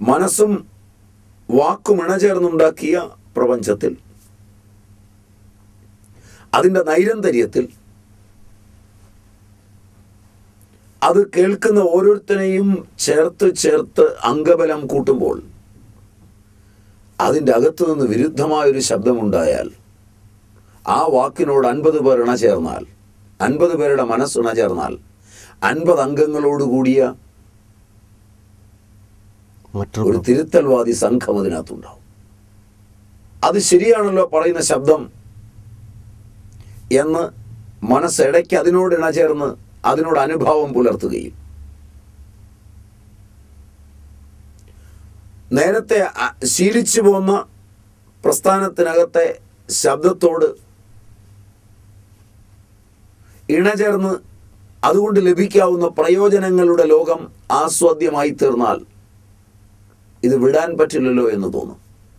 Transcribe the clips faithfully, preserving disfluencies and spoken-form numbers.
മനസ്സും വാക്കും ഇണചേർന്നുണ്ടാക്കിയ പ്രപഞ്ചത്തിൽ, അതിൻ്റെ നൈരന്തര്യത്തിൽ, അത് കേൾക്കുന്ന ഓരോരുത്തരെയും ചേർത്ത് ചേർത്ത് അംഗബലം കൂട്ടുമ്പോൾ അതിൻ്റെ അകത്തു നിന്ന് വിരുദ്ധമായൊരു ശബ്ദമുണ്ടായാൽ ആ വാക്കിനോട് അൻപത് പേർ ഇണ ചേർന്നാൽ, അൻപത് പേരുടെ മനസ്സിണ ചേർന്നാൽ, അൻപത് അംഗങ്ങളോടുകൂടിയ ഒരു തിരുത്തൽവാദി സംഘം അതിനകത്തുണ്ടാവും. അത് ശരിയാണല്ലോ പറയുന്ന ശബ്ദം എന്ന് മനസ്സിടയ്ക്ക് അതിനോട് ഇണചേർന്ന് അതിനോട് അനുഭാവം പുലർത്തുകയും നേരത്തെ ശീലിച്ചു പോന്ന പ്രസ്ഥാനത്തിനകത്തെ ശബ്ദത്തോട് ഇണചേർന്ന് അതുകൊണ്ട് ലഭിക്കാവുന്ന പ്രയോജനങ്ങളുടെ ലോകം ആസ്വാദ്യമായി തീർന്നാൽ ഇത് വിടാൻ പറ്റില്ലല്ലോ എന്ന് തോന്നും.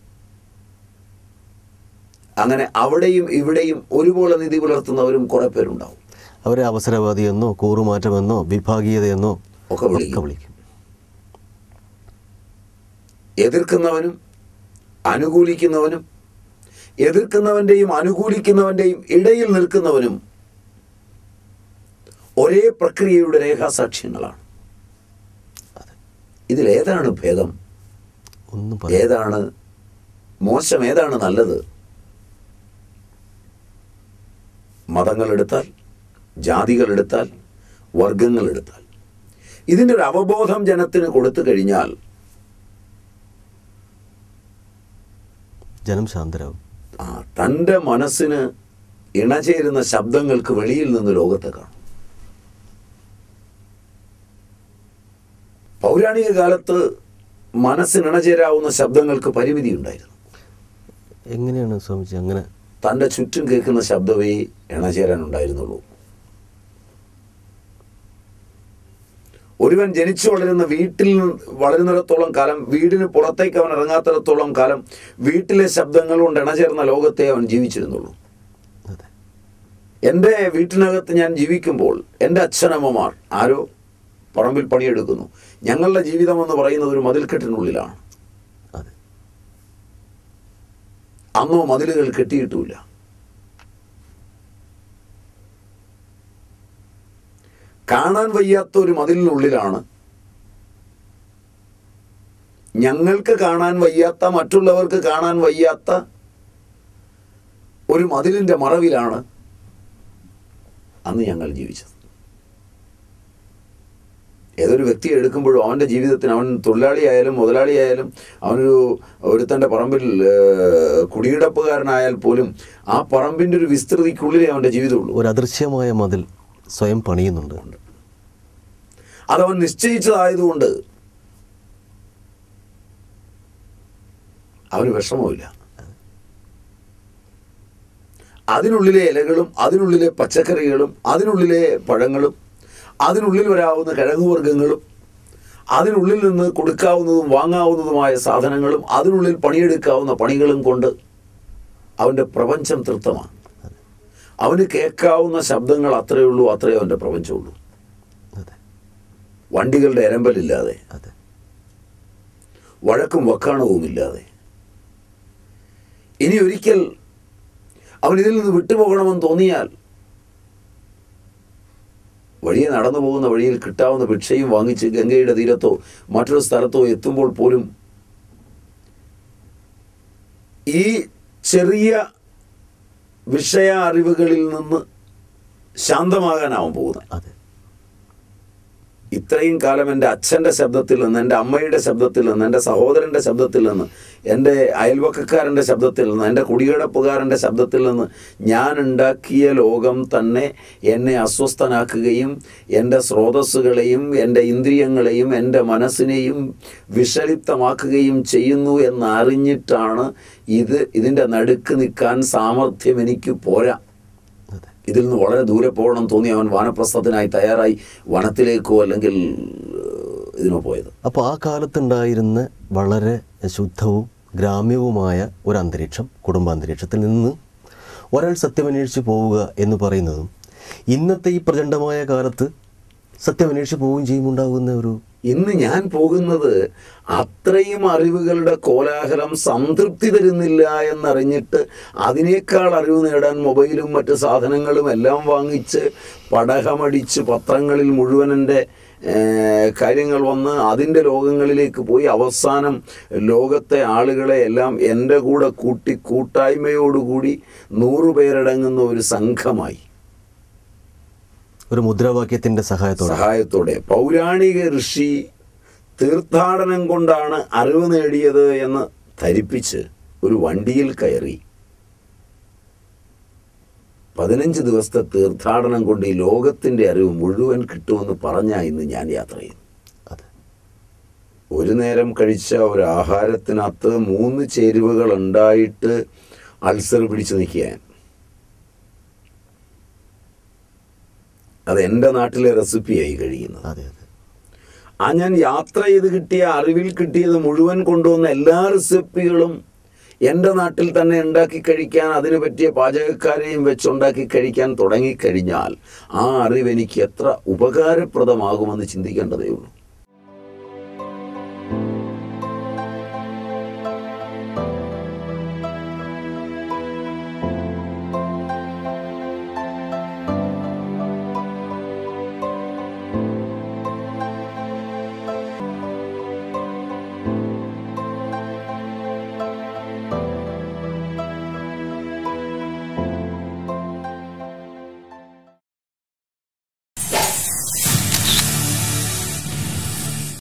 അങ്ങനെ അവിടെയും ഇവിടെയും ഒരുപോലെ നീതി പുലർത്തുന്നവരും കുറെ പേരുണ്ടാവും. അവരെ അവസരവാദിയെന്നോ കൂറുമാറ്റമെന്നോ വിഭാഗീയതയെന്നോ ഒക്കെ വിളിക്കും. എതിർക്കുന്നവനും അനുകൂലിക്കുന്നവനും എതിർക്കുന്നവൻ്റെയും അനുകൂലിക്കുന്നവൻ്റെയും ഇടയിൽ നിൽക്കുന്നവനും ഒരേ പ്രക്രിയയുടെ രേഖാസാക്ഷ്യങ്ങളാണ്. ഇതിലേതാണ് ഭേദം, ഏതാണ് മോശം, ഏതാണ് നല്ലത്? മതങ്ങളെടുത്താൽ, ജാതികളെടുത്താൽ, വർഗങ്ങളെടുത്താൽ ഇതിൻ്റെ ഒരു അവബോധം ജനത്തിന് കൊടുത്തു കഴിഞ്ഞാൽ ജനം ശാന്തരാകും. ആ തൻ്റെ മനസ്സിന് ഇണചേരുന്ന ശബ്ദങ്ങൾക്ക് വെളിയിൽ നിന്ന് ലോകത്തെ കാണും. പൗരാണിക കാലത്ത് മനസ്സിന് ഇണചേരാവുന്ന ശബ്ദങ്ങൾക്ക് പരിമിതി ഉണ്ടായിരുന്നു. എങ്ങനെയാണ് സ്വാമിജി അങ്ങനെ? തൻ്റെ ചുറ്റും കേൾക്കുന്ന ശബ്ദമേ ഇണചേരാനുണ്ടായിരുന്നുള്ളൂ. ഒരുവൻ ജനിച്ചു വളരുന്ന വീട്ടിൽ വളരുന്നിടത്തോളം കാലം, വീടിന് പുറത്തേക്ക് അവൻ ഇറങ്ങാത്തിടത്തോളം കാലം വീട്ടിലെ ശബ്ദങ്ങൾ കൊണ്ട് ഇണചേർന്ന ലോകത്തെ അവൻ ജീവിച്ചിരുന്നുള്ളൂ. എൻ്റെ വീട്ടിനകത്ത് ഞാൻ ജീവിക്കുമ്പോൾ എൻ്റെ അച്ഛനമ്മമാർ ആരോ പറമ്പിൽ പണിയെടുക്കുന്നു. ഞങ്ങളുടെ ജീവിതം എന്ന് പറയുന്നത് ഒരു മതിൽക്കെട്ടിനുള്ളിലാണ്. അന്നോ മതിലുകൾ കെട്ടിയിട്ടുമില്ല. കാണാൻ വയ്യാത്ത ഒരു മതിലിനുള്ളിലാണ്, ഞങ്ങൾക്ക് കാണാൻ വയ്യാത്ത, മറ്റുള്ളവർക്ക് കാണാൻ വയ്യാത്ത ഒരു മതിലിൻ്റെ മറവിലാണ് അന്ന് ഞങ്ങൾ ജീവിച്ചത്. ഏതൊരു വ്യക്തിയെ എടുക്കുമ്പോഴും അവൻ്റെ ജീവിതത്തിന്, അവൻ തൊഴിലാളിയായാലും മുതലാളിയായാലും അവനൊരു ഒരുത്തൻ്റെ പറമ്പിൽ കുടികിടപ്പുകാരനായാൽ പോലും ആ പറമ്പിൻ്റെ ഒരു വിസ്തൃതിക്കുള്ളിലേ അവൻ്റെ ജീവിതമുള്ളൂ. ഒരു അദൃശ്യമായ മതിൽ സ്വയം പണിയുന്നുണ്ട്. അതവൻ നിശ്ചയിച്ചതായതുകൊണ്ട് അവന് വിഷമമില്ല. അതിനുള്ളിലെ ഇലകളും അതിനുള്ളിലെ പച്ചക്കറികളും അതിനുള്ളിലെ പഴങ്ങളും അതിനുള്ളിൽ വരാവുന്ന കിഴങ്ങുവർഗ്ഗങ്ങളും അതിനുള്ളിൽ നിന്ന് കൊടുക്കാവുന്നതും വാങ്ങാവുന്നതുമായ സാധനങ്ങളും അതിനുള്ളിൽ പണിയെടുക്കാവുന്ന പണികളും കൊണ്ട് അവൻ്റെ പ്രപഞ്ചം തൃപ്തമാണ്. അവന് കേൾക്കാവുന്ന ശബ്ദങ്ങൾ അത്രയേ ഉള്ളൂ, അത്രയേ അവൻ്റെ പ്രപഞ്ചമുള്ളൂ. വണ്ടികളുടെ എരമ്പലില്ലാതെ, വഴക്കും വക്കാണവുമില്ലാതെ. ഇനി ഒരിക്കൽ അവൻ ഇതിൽ നിന്ന് വിട്ടുപോകണമെന്ന് തോന്നിയാൽ വഴിയെ നടന്നു പോകുന്ന വഴിയിൽ കിട്ടാവുന്ന ഭിക്ഷയും വാങ്ങിച്ച് ഗംഗയുടെ തീരത്തോ മറ്റൊരു സ്ഥലത്തോ എത്തുമ്പോൾ പോലും ഈ ചെറിയ വിഷയ അറിവുകളിൽ നിന്ന് ശാന്തമാകാനാവും പോകുന്നത്. ഇത്രയും കാലം എൻ്റെ അച്ഛൻ്റെ ശബ്ദത്തിൽ നിന്ന്, എൻ്റെ അമ്മയുടെ ശബ്ദത്തിൽ നിന്ന്, എൻ്റെ സഹോദരൻ്റെ ശബ്ദത്തിൽ നിന്ന്, എൻ്റെ അയൽവക്കക്കാരൻ്റെ ശബ്ദത്തിൽ നിന്ന്, എൻ്റെ കുടികിടപ്പുകാരൻ്റെ ശബ്ദത്തിൽ നിന്ന് ഞാൻ ഉണ്ടാക്കിയ ലോകം തന്നെ എന്നെ അസ്വസ്ഥനാക്കുകയും എൻ്റെ സ്രോതസ്സുകളെയും എൻ്റെ ഇന്ദ്രിയങ്ങളെയും എൻ്റെ മനസ്സിനെയും വിഷലിപ്തമാക്കുകയും ചെയ്യുന്നു എന്നറിഞ്ഞിട്ടാണ് ഇത് ഇതിൻ്റെ നടുക്ക് നിൽക്കാൻ സാമർഥ്യം എനിക്ക് പോരാ, ഇതിൽ നിന്ന് വളരെ ദൂരെ പോകണം തോന്നി അവൻ വാനപ്രസ്ഥത്തിനായി തയ്യാറായി വനത്തിലേക്കോ അല്ലെങ്കിൽ ഇതിനോ പോയത്. അപ്പോൾ ആ കാലത്തുണ്ടായിരുന്ന വളരെ ശുദ്ധവും ഗ്രാമ്യവുമായ ഒരു അന്തരീക്ഷം, കുടുംബാന്തരീക്ഷത്തിൽ നിന്ന് ഒരാൾ സത്യമന്വേഷിച്ച് പോവുക എന്ന് പറയുന്നതും ഇന്നത്തെ ഈ പ്രചണ്ഡമായ കാലത്ത് സത്യമന്വേഷിച്ച് പോവുകയും ചെയ്യുമുണ്ടാകുന്ന ഒരു ഇന്ന് ഞാൻ പോകുന്നത് അത്രയും അറിവുകളുടെ കോലാഹലം സംതൃപ്തി തരുന്നില്ല എന്നറിഞ്ഞിട്ട് അതിനേക്കാൾ അറിവ് നേടാൻ മൊബൈലും മറ്റ് സാധനങ്ങളും എല്ലാം വാങ്ങിച്ച് പടഹമടിച്ച് പത്രങ്ങളിൽ മുഴുവൻ എൻ്റെ കാര്യങ്ങൾ വന്ന് അതിൻ്റെ ലോകങ്ങളിലേക്ക് പോയി അവസാനം ലോകത്തെ ആളുകളെ എല്ലാം എൻ്റെ കൂടെ കൂട്ടി കൂട്ടായ്മയോടുകൂടി നൂറു പേരടങ്ങുന്ന ഒരു സംഘമായി, ഒരു മുദ്രാവാക്യത്തിൻ്റെ സഹായത്തോടെ സഹായത്തോടെ പൗരാണിക ഋഷി തീർത്ഥാടനം കൊണ്ടാണ് അറിവ് നേടിയത് എന്ന് ധരിപ്പിച്ച് ഒരു വണ്ടിയിൽ കയറി പതിനഞ്ച് ദിവസത്തെ തീർത്ഥാടനം കൊണ്ട് ഈ ലോകത്തിൻ്റെ അറിവ് മുഴുവൻ കിട്ടുമെന്ന് പറഞ്ഞാ ഇന്ന് ഞാൻ യാത്ര ചെയ്യുന്നു. ഒരു നേരം കഴിച്ച ഒരു ആഹാരത്തിനകത്ത് മൂന്ന് ചേരുവകൾ ഉണ്ടായിട്ട് അൾസർ പിടിച്ചു നിൽക്കാൻ. അത് എൻ്റെ നാട്ടിലെ റെസിപ്പിയായി കഴിയുന്നത്. അതെ അതെ ആ ഞാൻ യാത്ര ചെയ്ത് കിട്ടിയ അറിവിൽ കിട്ടിയത് മുഴുവൻ കൊണ്ടുവന്ന എല്ലാ റെസിപ്പികളും എൻ്റെ നാട്ടിൽ തന്നെ ഉണ്ടാക്കി കഴിക്കാൻ, അതിന് പറ്റിയ പാചകക്കാരെയും വെച്ചുണ്ടാക്കി കഴിക്കാൻ തുടങ്ങിക്കഴിഞ്ഞാൽ ആ അറിവ് എനിക്ക് എത്ര ഉപകാരപ്രദമാകുമെന്ന് ചിന്തിക്കേണ്ടതേ ഉള്ളൂ.